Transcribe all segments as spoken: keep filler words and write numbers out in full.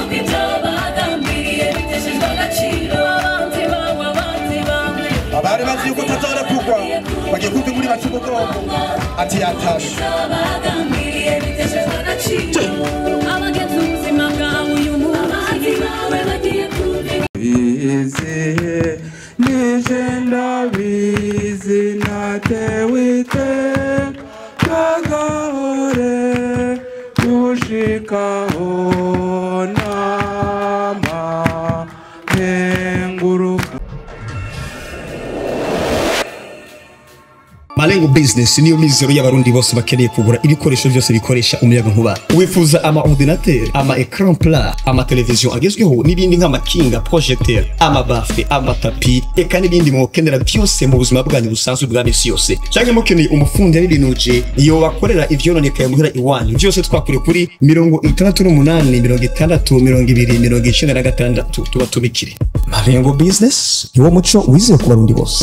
abari bazi yuko tazora kugwa bagiye kumva muri bacugogo ati yatashe abagenzi ubuzima bwawe uyu munsi bawe bagiye kumva bize nije ndabizi natewite kagahore gushikaho nama henguruka. Malengo Business niyo mizero y'abarundi bose bakeneye kugura ibikoresho byose bikoresha umuyaga nkuba. Wifuza ama ordinateur, ama écran plat, ama television agezweho n'ibindi nk'amakinga, projecteur, ama bafle, ama tapi, eka n'ibindi mukenera byose mu buzima bwanyu busanzwe bwa misi yose. Cyangwa mukeneye umufundi y'ibinuje iyo bakorera ivyononekaye muhira iwanyu. Byose twakure kuri mirongo itandatu n'umunani mirongo itandatu mirongo ibiri mirongo icenda na gatandatu tuba tubikire. Malengo Business niwo muco wize ku barundi bose.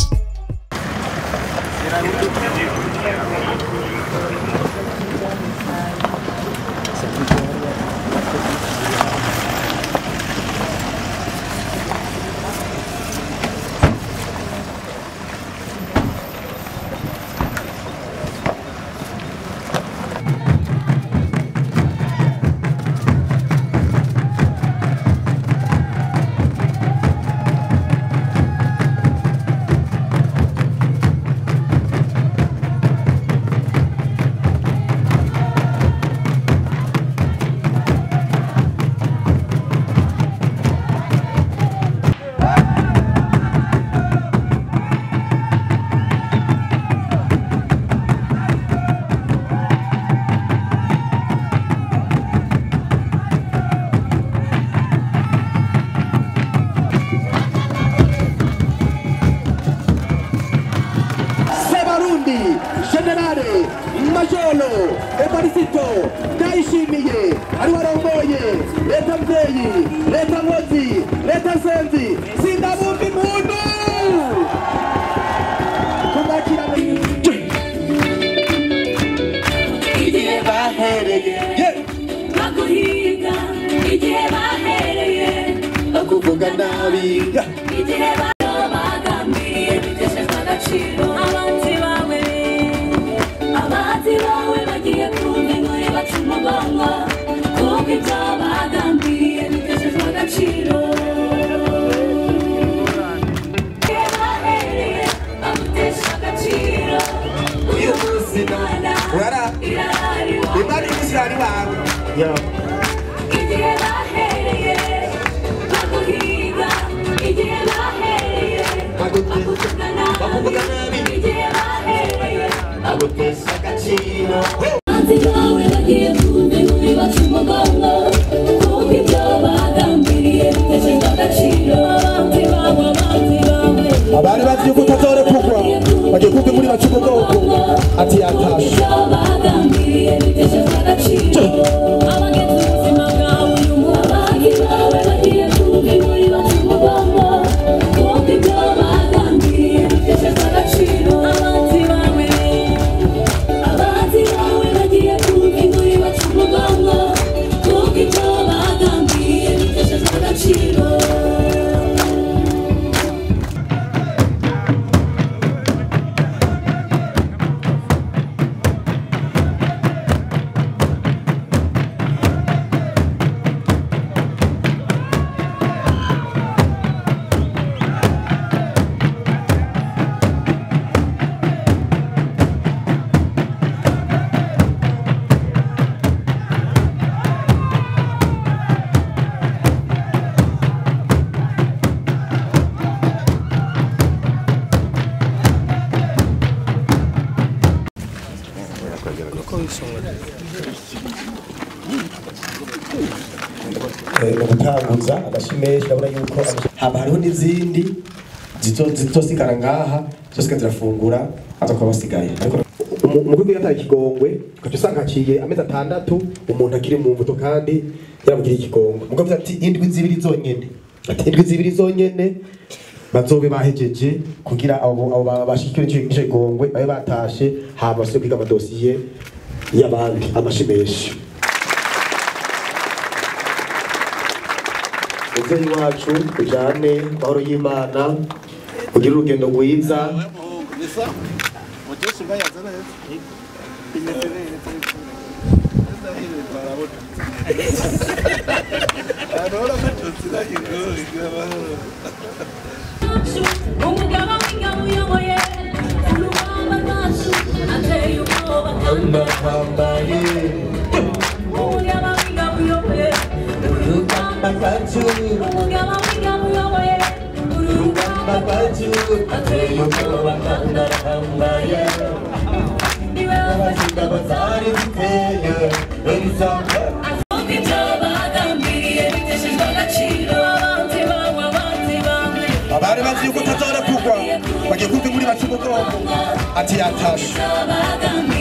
Generale Majolo Evariste Ndayishimiye ari warongoye leta mvyeyi leta ngozi leta senzi sindabumva impundu kumakira igihe bahereye baguhiga igihe bahereye bakuvuga nabi igihe bagambiriye biteshejwe agaciro abanzi bawe abanzi bawe bagiye kumva inkuru bacuma banga kuko ibyo bagambiriye biteshejwe agaciro bagutesha agaciro uyu munsi nana irahari imana irahari bawe igihe bahereye baguhiga igihe bahereye bakuvuga nabi igihe bahereye bagutesha agaciro abanzi bawe bagiye kumva inkuru bacuma banga kuko ibyo bagambiriye biteshejwe agaciro abanzi bawe abanzi bawe abari bazi yuko utazore kugwa bagiye kumva inkuru bacuma banga ati yatashe bagambiriye biteshejwe agaciro abagenzi ubuzima bwawe uyu munsi bawe bagiye kumva inkuru bacuma banga kuko ibyo bagambiriye biteshejwe agaciro abanzi bawe abanzi bawe bagiye kumva inkuru bacuma banga kuko ibyo bagambiriye biteshejwe agaciro. gutanguza agashimesha abura yuko haba hariho n'izindi zitosigara ngaha zose zirafungura azokuba basigaye ariko mu rwego yataye ikigongwe ugaca usanga haciye amezi atandatu umuntu akiri mu mbuto kandi yaramugira ikigongwe mugabo ati indwi zibiri zonyene ati indwi zibiri zonyene bazobe bahejeje kugira abo abo bashikira ikigongwe babe batashe haba se kwiga amadosiye y'abandi amashimesha muvyeyi wacu ujane mahoro y'Imana kugira urugendo rwiza abari bazi yuko utazora kugwa bagiye kumva muri bacu umugongo ati yatashe